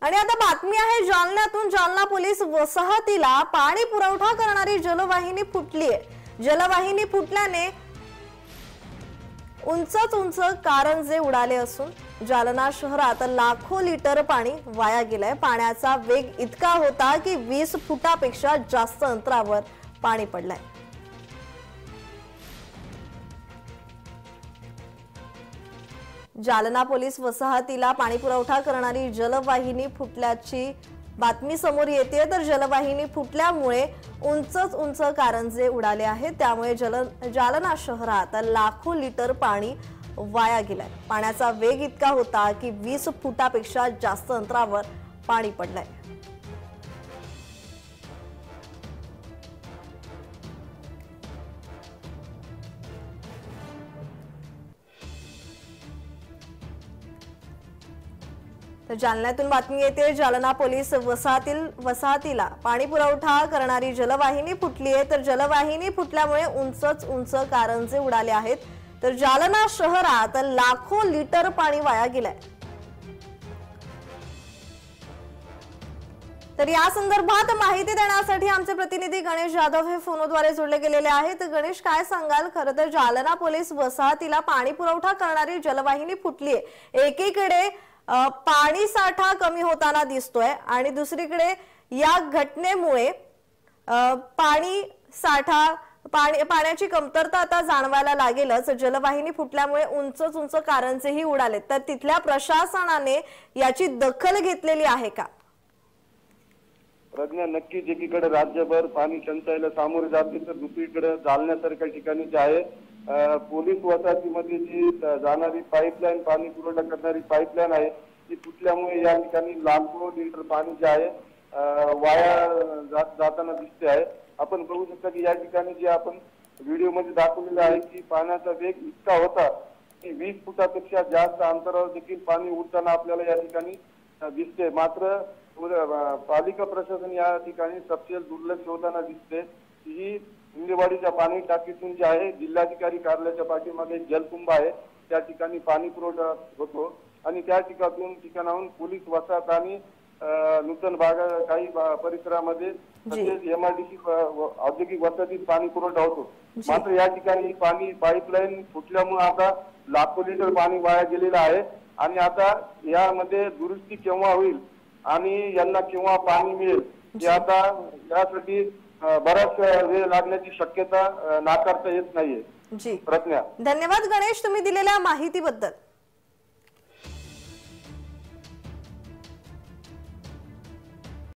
आणि आता बातमी आहे जालन्यातून। जालना पोलीस वसाहतीला पाणी पुरवठा करणारी जलवाहिनी फुटली आहे। जलवाहिनी फुटल्याने उंच कारंजे उडाले असून जालना शहरात लाखो लिटर पाणी वाया गेलंय। पाण्याचा वेग इतका होता की 20 फुटापेक्षा जास्त अंतरावर पाणी पडलंय। जालना पोलीस वसाहतीला पाणी पुरवठा करणारी जलवाहिनी फुटल्याची बातमी समोर येते। तर जलवाहिनी फुटल्यामुळे उंच कारंजे उडाले आहेत। त्यामुळे जालना शहरात लाखो लिटर पाणी वाया गेलंय। पाण्याचा वेग इतका होता की 20 फुटापेक्षा जास्त अंतरावर पाणी पडलंय। तर जालन्यातून बातमी येते। जालना पोलीस वसाहतीला पाणी पुरवठा करणारी जलवाहिनी फुटली आहे। तर जलवाहिनी फुटल्यामुळे उंच कारंजे उडाले आहेत। तर जालना शहरात लाखो लिटर पाणी वाया गेलंय। तर या संदर्भात माहिती देण्यासाठी आमचे प्रतिनिधी गणेश जाधव हे फोनद्वारे जोडले गेलेले आहेत। गणेश, काय सांगाल? खरं तर जालना पोलीस वसाहतीला पाणी पुरवठा करणारी जलवाहिनी फुटली आहे। एकीकडे पाणी साठा कमी होताना दिसतोय आणि दुसरीकडे या घटनेमुळे पाण्याची कमतरता आता जाणवायला लागेलच। जलवाहिनी फुटल्यामुळे उंच कारंजेही उडाले। तर तिथल्या प्रशासनाने याची दखल घेतलेली आहे का? प्रज्ञा, नक्कीच एकीकडे राज्यभर पाणी टंचाईला सामोरे जाते, तर दुसरीकडे जालन्यासारख्या ठिकाणी जे आहे पोलीस वसाहतीमध्ये जी जाणारी पाईपलाईन, पाणी पुरवठा करणारी पाईपलाईन आहे ती फुटल्यामुळे या ठिकाणी लाखो लिटर पाणी जे आहे वाया जाताना दिसते आहे। आपण बघू शकता की या ठिकाणी जे आपण व्हिडिओ मध्ये दाखवलेलं आहे की पाण्याचा वेग इतका होता की 20 फुटापेक्षा जास्त अंतरावर देखील पाणी उडताना आपल्याला या ठिकाणी दिसते। मात्र पालिका प्रशासन या ठिकाणी सपशेल दुर्लक्ष होताना दिसते। ही हिंदेवाडीच्या पाणी टाकीतून जे आहे जिल्हाधिकारी कार्यालयाच्या पाठीमागे एक जलकुंभ आहे, त्या ठिकाणी पाणी पुरवठा होतो आणि त्या ठिकाणाहून पोलीस वसाहत आणि नूतन भाग काही परिसरामध्ये तसेच MIDC औद्योगिक वसाहतीत पाणी पुरवठा होतो। मात्र या ठिकाणी पाणी पाईपलाईन फुटल्यामुळे आता लाखो लिटर पाणी वाया गेलेलं आहे आणि आता यामध्ये दुरुस्ती केव्हा होईल आणि यांना केव्हा पाणी मिळेल हे आता यासाठी बराच वेळ लागण्याची शक्यता नाकारता येत नाहीये। जी, प्रज्ञा, धन्यवाद गणेश तुम्ही दिलेल्या माहितीबद्दल।